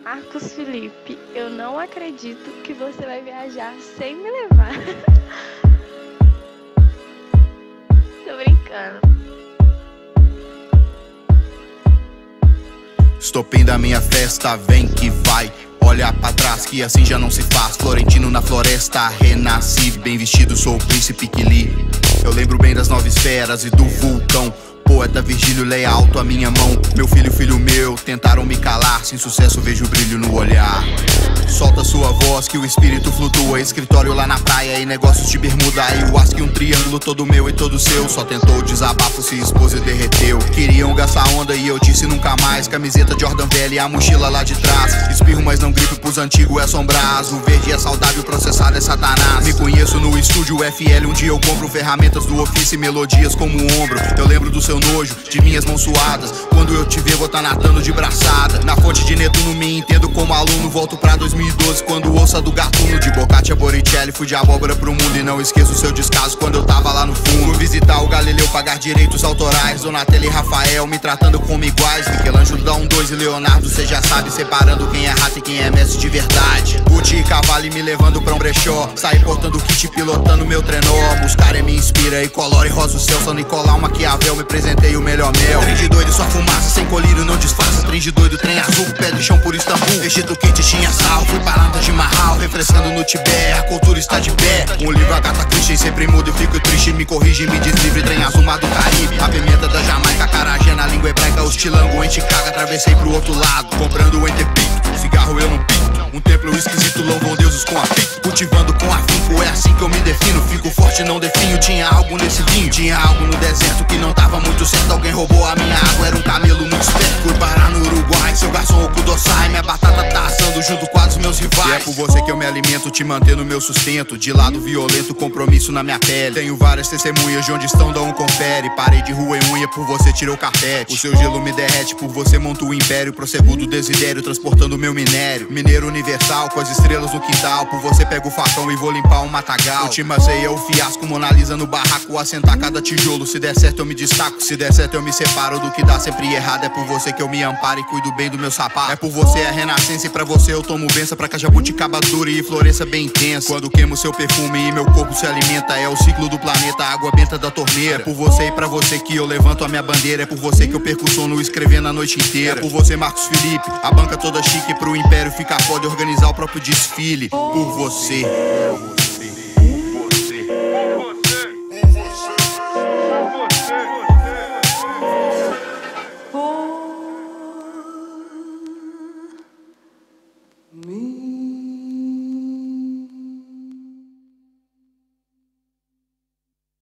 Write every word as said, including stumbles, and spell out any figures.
Marcos Felipe, eu não acredito que você vai viajar sem me levar. Tô brincando. Estopim da minha festa, vem que vai. Olha pra trás que assim já não se faz. Florentino na floresta, renasci. Bem vestido, sou o príncipe que li. Eu lembro bem das nove esferas e do vulcão. Poeta Virgílio lê alto a minha mão. Meu filho, filho meu, tentaram me calar. Sem sucesso vejo brilho no olhar. Solta sua voz que o espírito flutua. Escritório lá na praia e negócios de bermuda. Ayahuasca e um triângulo todo meu e todo seu. Só tentou o desabafo, se expôs e derreteu. Queriam gastar onda e eu disse nunca mais. Camiseta Jordan velha e a mochila lá de trás. Espirro mas não gripe, pros antigos é assombrar. O verde é saudável, processado é satanás. Me conheço no estúdio F L. Um dia eu compro ferramentas do ofício e melodias como o ombro. Eu lembro do seu nojo, de minhas mãos suadas. Quando eu te ver vou tá nadando de braçada. Na fonte de Netuno me entendo como aluno. Volto pra dois mil e doze quando ouço a do Gatuno. De Boccaccio a Boricelli fui de abóbora pro mundo. E não esqueço o seu descaso quando eu tava lá no fundo. Fui visitar o Galileu, pagar direitos autorais. Donatello e Rafael me tratando como iguais. Michelangelo dá um dois e Leonardo, cê já sabe, separando quem é rato e quem é mestre de verdade. Gucci e Cavalli me levando pra um brechó. Saí portando kit, pilotando meu trenó. Muscari me inspira e colore rosa o céu. São Nicolau, Maquiavel, me apresentei o melhor mel. Trem de doido, só fumaça, sem colírio não disfarça. Trem de doido, trem azul, pedra e chão por Istambul. Egito quente tinha sal, fui pra Nanda de Mahal. Refrescando no Tibete, a cultura está de pé. Um livro Agatha Christie, sempre mudo e fico triste. Me corrige, me deslivre, trem azul, mar do Caribe. A pimenta da Jamaica, acarajé na língua hebraica. Os tilango em Chicago, atravessei pro outro lado. Comprando o Entepito, cigarro eu não pinto. Um templo esquisito, louvam deuses com afinco. Cultivando com afinco, é assim que eu me defino. Fico forte, não definho, tinha algo nesse vinho. Tinha algo no deserto que não tava muito certo. Alguém roubou a minha água, era um camelo muito esperto. Fui parar no Uruguai, seu garçom Okudosai. Minha batata tá assando junto com os meus rivais. E é por você que eu me alimento, te manter no meu sustento. De lado violento, compromisso na minha pele. Tenho várias testemunhas de onde estão, dá um confere. Parei de rua e unha, por você tirou o carpete. O seu gelo me derrete, por você monto o império. Prossego do desidério, transportando meu minério. Mineiro universal, com as estrelas no quintal. Por você pego o facão e vou limpar um matagal. Última ceia, o fiasco, Mona Lisa no barraco. Assentar cada tijolo, se der certo eu me destaco. Se der certo eu me separo do que dá sempre errado. É por você que eu me amparo e cuido bem do meu sapato. É por você a renascença e pra você eu tomo benção. Pra que a jabuticaba dure e floresça bem intensa. Quando queimo seu perfume e meu corpo se alimenta. É o ciclo do planeta, a água benta da torneira. É por você e pra você que eu levanto a minha bandeira. É por você que eu perco o sono escrevendo a noite inteira. É por você, Marcos Felipe, a banca toda chique. Pro império ficar foda e organizar o próprio desfile. Por você. Me